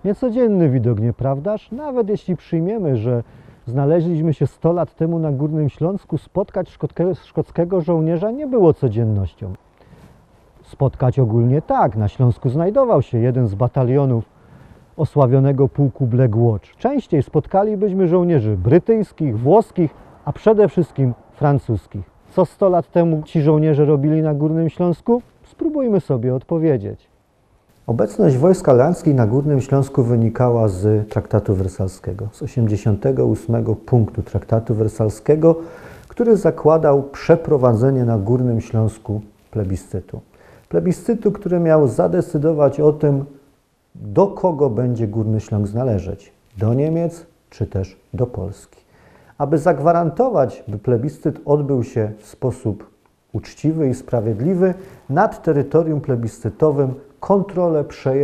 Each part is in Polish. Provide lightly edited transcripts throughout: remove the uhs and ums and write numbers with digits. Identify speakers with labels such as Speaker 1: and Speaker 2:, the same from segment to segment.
Speaker 1: Niecodzienny widok, nieprawdaż? Nawet jeśli przyjmiemy, że znaleźliśmy się 100 lat temu na Górnym Śląsku, spotkać szkockiego żołnierza nie było codziennością. Spotkać ogólnie tak, na Śląsku znajdował się jeden z batalionów osławionego pułku Black Watch. Częściej spotkalibyśmy żołnierzy brytyjskich, włoskich, a przede wszystkim francuskich. Co 100 lat temu ci żołnierze robili na Górnym Śląsku? Spróbujmy sobie odpowiedzieć. Obecność wojsk alianckich na Górnym Śląsku wynikała z Traktatu Wersalskiego, z 88 punktu Traktatu Wersalskiego, który zakładał przeprowadzenie na Górnym Śląsku plebiscytu. Plebiscytu, który miał zadecydować o tym, do kogo będzie Górny Śląsk należeć, do Niemiec czy też do Polski. Aby zagwarantować, by plebiscyt odbył się w sposób uczciwy i sprawiedliwy, nad terytorium plebiscytowym kontrolę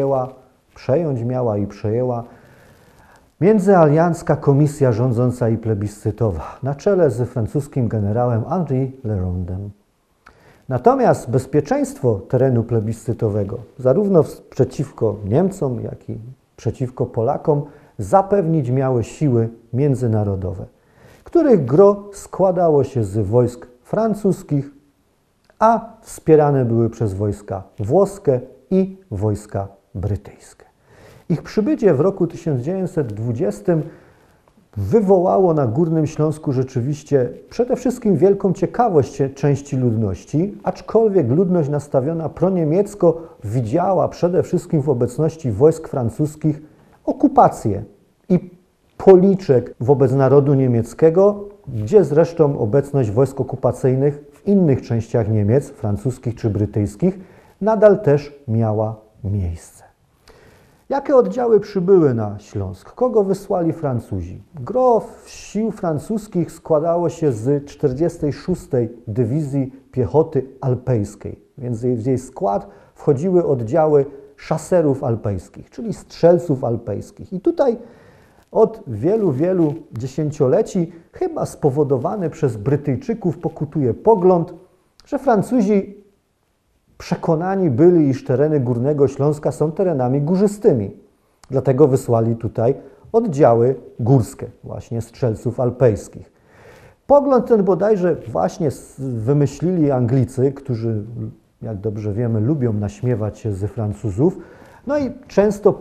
Speaker 1: przejęła Międzyaliancka Komisja Rządząca i Plebiscytowa na czele z francuskim generałem Henri Lerondem. Natomiast bezpieczeństwo terenu plebiscytowego, zarówno przeciwko Niemcom, jak i przeciwko Polakom, zapewnić miały siły międzynarodowe, których gros składało się z wojsk francuskich, a wspierane były przez wojska włoskie i wojska brytyjskie. Ich przybycie w roku 1920 wywołało na Górnym Śląsku rzeczywiście przede wszystkim wielką ciekawość części ludności, aczkolwiek ludność nastawiona proniemiecko widziała przede wszystkim w obecności wojsk francuskich okupację i policzek wobec narodu niemieckiego, gdzie zresztą obecność wojsk okupacyjnych w innych częściach Niemiec, francuskich czy brytyjskich, nadal też miała miejsce. Jakie oddziały przybyły na Śląsk? Kogo wysłali Francuzi? Gros sił francuskich składało się z 46. Dywizji Piechoty Alpejskiej, więc w jej skład wchodziły oddziały szaserów alpejskich, czyli strzelców alpejskich. I tutaj od wielu dziesięcioleci, chyba spowodowany przez Brytyjczyków, pokutuje pogląd, że Francuzi przekonani byli, iż tereny Górnego Śląska są terenami górzystymi. Dlatego wysłali tutaj oddziały górskie, właśnie strzelców alpejskich. Pogląd ten bodajże właśnie wymyślili Anglicy, którzy, jak dobrze wiemy, lubią naśmiewać się z Francuzów. No i często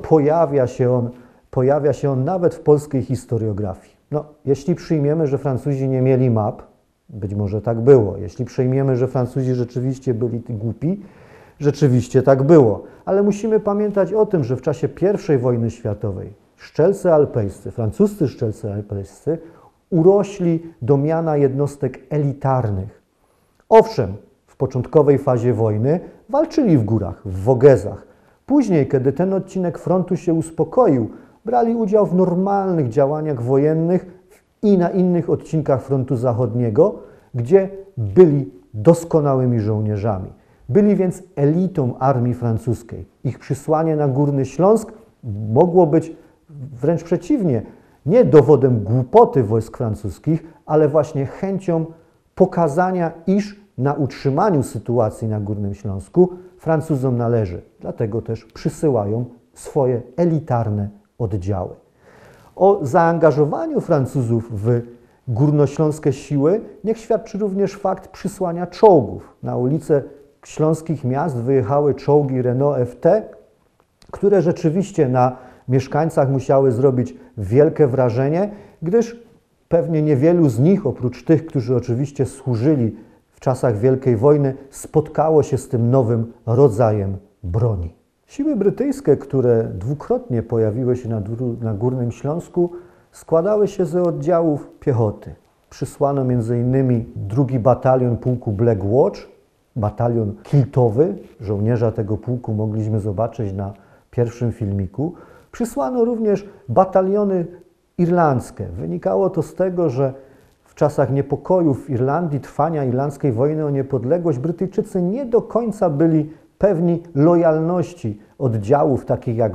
Speaker 1: pojawia się on nawet w polskiej historiografii. No, jeśli przyjmiemy, że Francuzi nie mieli map, być może tak było. Jeśli przyjmiemy, że Francuzi rzeczywiście byli głupi, rzeczywiście tak było. Ale musimy pamiętać o tym, że w czasie I wojny światowej strzelcy alpejscy, francuscy strzelcy alpejscy urośli do miana jednostek elitarnych. Owszem, w początkowej fazie wojny walczyli w górach, w Wogezach. Później, kiedy ten odcinek frontu się uspokoił, brali udział w normalnych działaniach wojennych i na innych odcinkach frontu zachodniego, gdzie byli doskonałymi żołnierzami. Byli więc elitą armii francuskiej. Ich przysłanie na Górny Śląsk mogło być wręcz przeciwnie, nie dowodem głupoty wojsk francuskich, ale właśnie chęcią pokazania, iż na utrzymaniu sytuacji na Górnym Śląsku Francuzom należy. Dlatego też przysyłają swoje elitarne oddziały. O zaangażowaniu Francuzów w górnośląskie siły niech świadczy również fakt przysłania czołgów. Na ulice śląskich miast wyjechały czołgi Renault FT, które rzeczywiście na mieszkańcach musiały zrobić wielkie wrażenie, gdyż pewnie niewielu z nich, oprócz tych, którzy oczywiście służyli w czasach Wielkiej Wojny, spotkało się z tym nowym rodzajem broni. Siły brytyjskie, które dwukrotnie pojawiły się na Górnym Śląsku, składały się z oddziałów piechoty. Przysłano m.in. 2 batalion pułku Black Watch, batalion kiltowy. Żołnierza tego pułku mogliśmy zobaczyć na pierwszym filmiku. Przysłano również bataliony irlandzkie. Wynikało to z tego, że w czasach niepokojów w Irlandii, trwania irlandzkiej wojny o niepodległość, Brytyjczycy nie do końca byli pewni lojalności oddziałów takich jak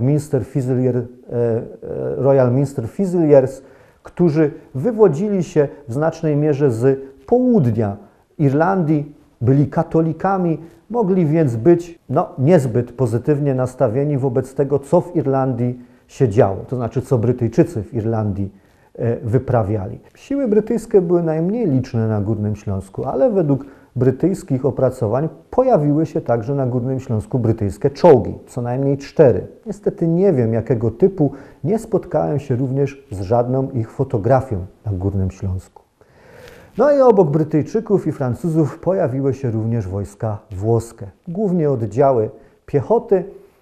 Speaker 1: Royal Minster Fusiliers, którzy wywodzili się w znacznej mierze z południa Irlandii, byli katolikami, mogli więc być niezbyt pozytywnie nastawieni wobec tego, co w Irlandii się działo, to znaczy co Brytyjczycy w Irlandii wyprawiali. Siły brytyjskie były najmniej liczne na Górnym Śląsku, ale według brytyjskich opracowań pojawiły się także na Górnym Śląsku brytyjskie czołgi, co najmniej 4. Niestety nie wiem jakiego typu, nie spotkałem się również z żadną ich fotografią na Górnym Śląsku. No i obok Brytyjczyków i Francuzów pojawiły się również wojska włoskie, głównie oddziały piechoty,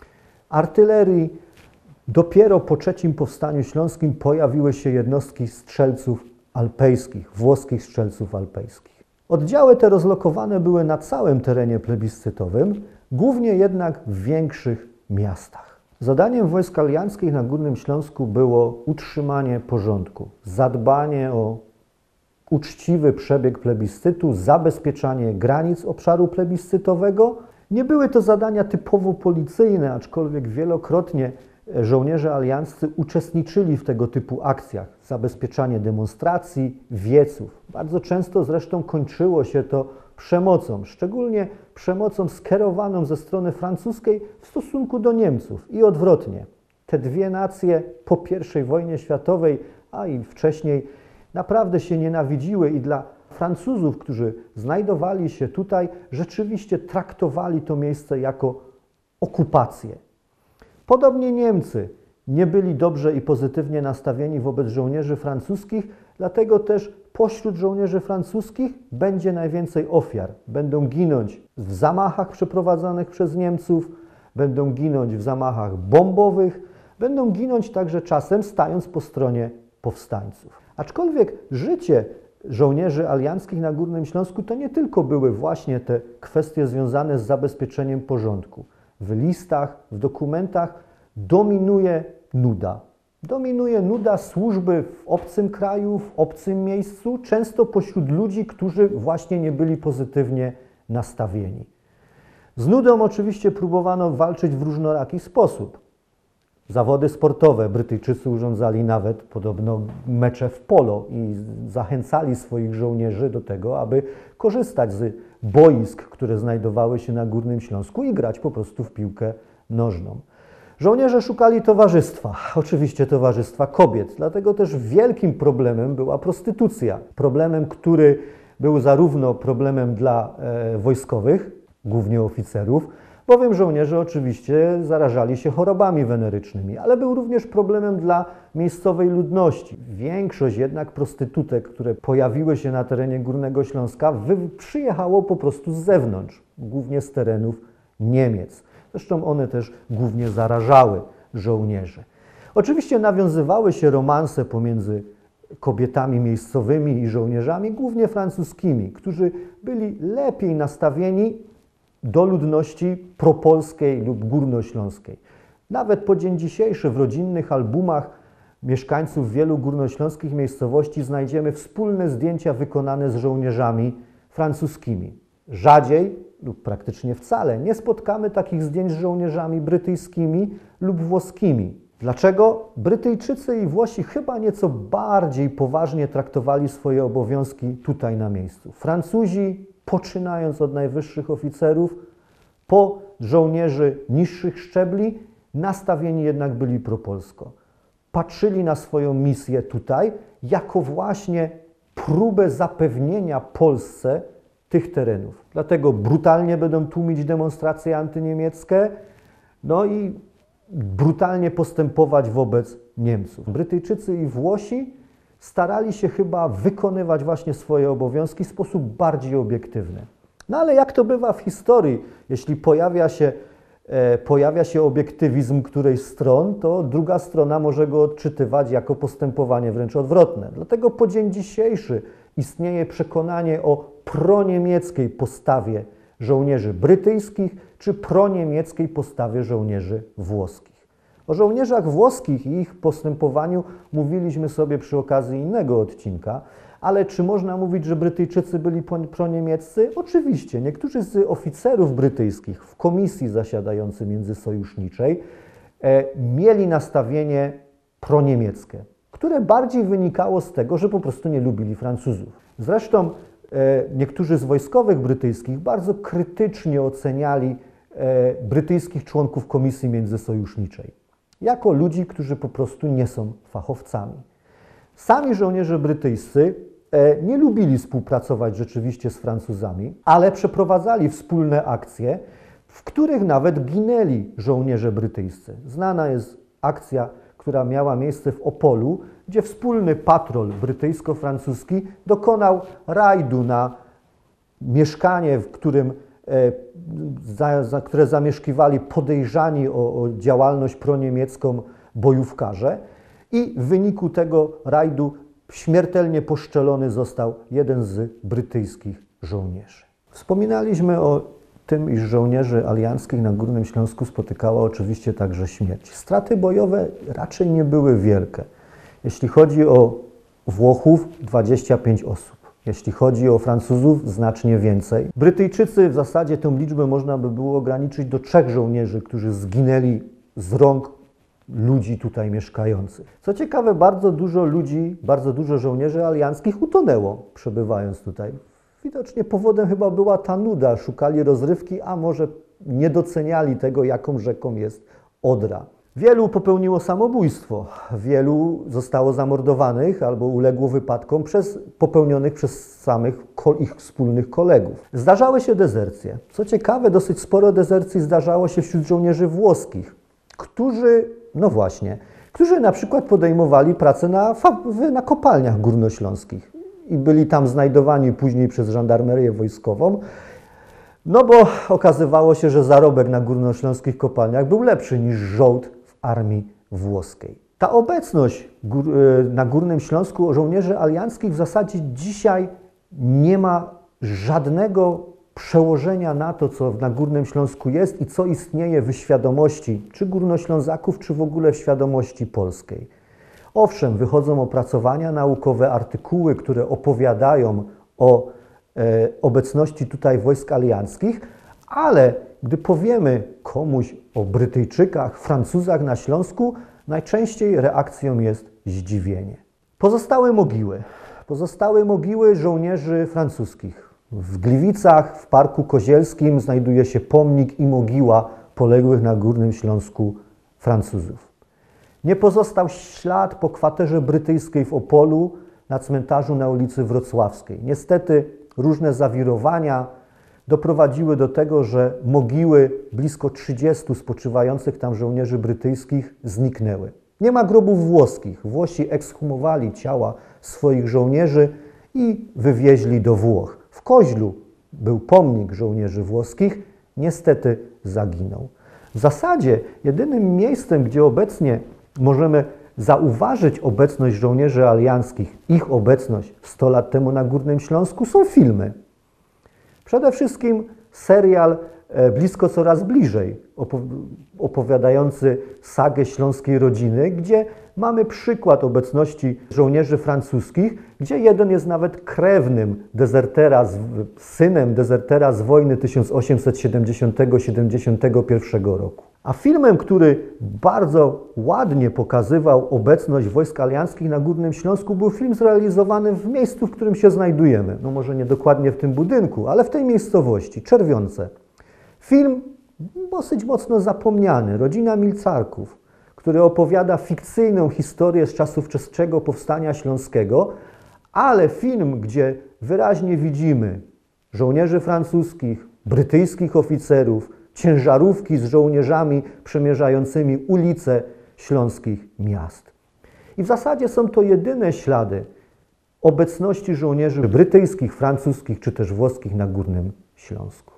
Speaker 1: artylerii. Dopiero po III Powstaniu Śląskim pojawiły się jednostki strzelców alpejskich, włoskich strzelców alpejskich. Oddziały te rozlokowane były na całym terenie plebiscytowym, głównie jednak w większych miastach. Zadaniem wojsk alianckich na Górnym Śląsku było utrzymanie porządku, zadbanie o uczciwy przebieg plebiscytu, zabezpieczanie granic obszaru plebiscytowego. Nie były to zadania typowo policyjne, aczkolwiek wielokrotnie żołnierze alianccy uczestniczyli w tego typu akcjach. Zabezpieczanie demonstracji, wieców. Bardzo często zresztą kończyło się to przemocą, szczególnie przemocą skierowaną ze strony francuskiej w stosunku do Niemców i odwrotnie. Te dwie nacje po I wojnie światowej, a i wcześniej, naprawdę się nienawidziły i dla Francuzów, którzy znajdowali się tutaj, rzeczywiście traktowali to miejsce jako okupację. Podobnie Niemcy nie byli dobrze i pozytywnie nastawieni wobec żołnierzy francuskich, dlatego też pośród żołnierzy francuskich będzie najwięcej ofiar. Będą ginąć w zamachach przeprowadzanych przez Niemców, będą ginąć w zamachach bombowych, będą ginąć także czasem stając po stronie powstańców. Aczkolwiek życie żołnierzy alianckich na Górnym Śląsku to nie tylko były właśnie te kwestie związane z zabezpieczeniem porządku. W listach, w dokumentach dominuje nuda. Dominuje nuda służby w obcym kraju, w obcym miejscu, często pośród ludzi, którzy właśnie nie byli pozytywnie nastawieni. Z nudą oczywiście próbowano walczyć w różnoraki sposób. Zawody sportowe. Brytyjczycy urządzali nawet podobno mecze w polo i zachęcali swoich żołnierzy do tego, aby korzystać z boisk, które znajdowały się na Górnym Śląsku i grać po prostu w piłkę nożną. Żołnierze szukali towarzystwa, oczywiście towarzystwa kobiet, dlatego też wielkim problemem była prostytucja. Problemem, który był zarówno problemem dla wojskowych, głównie oficerów, bowiem żołnierze oczywiście zarażali się chorobami wenerycznymi, ale był również problemem dla miejscowej ludności. Większość jednak prostytutek, które pojawiły się na terenie Górnego Śląska, przyjechało po prostu z zewnątrz, głównie z terenów Niemiec. Zresztą one też głównie zarażały żołnierzy. Oczywiście nawiązywały się romanse pomiędzy kobietami miejscowymi i żołnierzami, głównie francuskimi, którzy byli lepiej nastawieni do ludności propolskiej lub górnośląskiej. Nawet po dzień dzisiejszy w rodzinnych albumach mieszkańców wielu górnośląskich miejscowości znajdziemy wspólne zdjęcia wykonane z żołnierzami francuskimi. Rzadziej lub praktycznie wcale nie spotkamy takich zdjęć z żołnierzami brytyjskimi lub włoskimi. Dlaczego? Brytyjczycy i Włosi chyba nieco bardziej poważnie traktowali swoje obowiązki tutaj na miejscu. Francuzi, poczynając od najwyższych oficerów, po żołnierzy niższych szczebli, nastawieni jednak byli propolsko. Patrzyli na swoją misję tutaj jako właśnie próbę zapewnienia Polsce tych terenów. Dlatego brutalnie będą tłumić demonstracje antyniemieckie, no i brutalnie postępować wobec Niemców. Brytyjczycy i Włosi starali się chyba wykonywać właśnie swoje obowiązki w sposób bardziej obiektywny. No ale jak to bywa w historii, jeśli pojawia się obiektywizm którejś z stron, to druga strona może go odczytywać jako postępowanie wręcz odwrotne. Dlatego po dzień dzisiejszy istnieje przekonanie o proniemieckiej postawie żołnierzy brytyjskich czy proniemieckiej postawie żołnierzy włoskich. O żołnierzach włoskich i ich postępowaniu mówiliśmy sobie przy okazji innego odcinka, ale czy można mówić, że Brytyjczycy byli proniemieccy? Oczywiście. Niektórzy z oficerów brytyjskich w komisji zasiadającej międzysojuszniczej mieli nastawienie proniemieckie, które bardziej wynikało z tego, że po prostu nie lubili Francuzów. Zresztą niektórzy z wojskowych brytyjskich bardzo krytycznie oceniali brytyjskich członków komisji międzysojuszniczej. jako ludzi, którzy po prostu nie są fachowcami. Sami żołnierze brytyjscy nie lubili współpracować rzeczywiście z Francuzami, ale przeprowadzali wspólne akcje, w których nawet ginęli żołnierze brytyjscy. Znana jest akcja, która miała miejsce w Opolu, gdzie wspólny patrol brytyjsko-francuski dokonał rajdu na mieszkanie, w którym, które zamieszkiwali podejrzani o działalność proniemiecką bojówkarze i w wyniku tego rajdu śmiertelnie poszczelony został jeden z brytyjskich żołnierzy. Wspominaliśmy o tym, iż żołnierzy alianckich na Górnym Śląsku spotykała oczywiście także śmierć. Straty bojowe raczej nie były wielkie. Jeśli chodzi o Włochów, 25 osób. Jeśli chodzi o Francuzów, znacznie więcej. Brytyjczycy, w zasadzie tę liczbę można by było ograniczyć do 3 żołnierzy, którzy zginęli z rąk ludzi tutaj mieszkających. Co ciekawe, bardzo dużo ludzi, bardzo dużo żołnierzy alianckich utonęło, przebywając tutaj. Widocznie powodem chyba była ta nuda, szukali rozrywki, a może nie doceniali tego, jaką rzeką jest Odra. Wielu popełniło samobójstwo, wielu zostało zamordowanych albo uległo wypadkom popełnionych przez samych ich wspólnych kolegów. Zdarzały się dezercje. Co ciekawe, dosyć sporo dezercji zdarzało się wśród żołnierzy włoskich, którzy na przykład podejmowali pracę na kopalniach górnośląskich i byli tam znajdowani później przez żandarmerię wojskową, no bo okazywało się, że zarobek na górnośląskich kopalniach był lepszy niż żołd w armii włoskiej. Ta obecność na Górnym Śląsku żołnierzy alianckich w zasadzie dzisiaj nie ma żadnego przełożenia na to, co na Górnym Śląsku jest i co istnieje w świadomości czy Górnoślązaków, czy w ogóle w świadomości polskiej. Owszem, wychodzą opracowania naukowe, artykuły, które opowiadają o obecności tutaj wojsk alianckich, ale gdy powiemy komuś o Brytyjczykach, Francuzach na Śląsku, najczęściej reakcją jest zdziwienie. Pozostałe mogiły żołnierzy francuskich. W Gliwicach, w Parku Kozielskim znajduje się pomnik i mogiła poległych na Górnym Śląsku Francuzów. Nie pozostał ślad po kwaterze brytyjskiej w Opolu na cmentarzu na ulicy Wrocławskiej. Niestety różne zawirowania doprowadziły do tego, że mogiły blisko 30 spoczywających tam żołnierzy brytyjskich zniknęły. Nie ma grobów włoskich. Włosi ekshumowali ciała swoich żołnierzy i wywieźli do Włoch. W Koźlu był pomnik żołnierzy włoskich, niestety zaginął. W zasadzie jedynym miejscem, gdzie obecnie możemy zauważyć obecność żołnierzy alianckich, ich obecność 100 lat temu na Górnym Śląsku, są filmy. Przede wszystkim serial Blisko coraz bliżej, opowiadający sagę śląskiej rodziny, gdzie mamy przykład obecności żołnierzy francuskich, gdzie jeden jest nawet krewnym dezertera, synem dezertera z wojny 1870-71 roku. A filmem, który bardzo ładnie pokazywał obecność wojsk alianckich na Górnym Śląsku, był film zrealizowany w miejscu, w którym się znajdujemy. No może nie dokładnie w tym budynku, ale w tej miejscowości, Czerwionce. Film dosyć mocno zapomniany, Rodzina Milcarków, który opowiada fikcyjną historię z czasów wczesnego powstania śląskiego, ale film, gdzie wyraźnie widzimy żołnierzy francuskich, brytyjskich oficerów, ciężarówki z żołnierzami przemierzającymi ulice śląskich miast. I w zasadzie są to jedyne ślady obecności żołnierzy brytyjskich, francuskich czy też włoskich na Górnym Śląsku.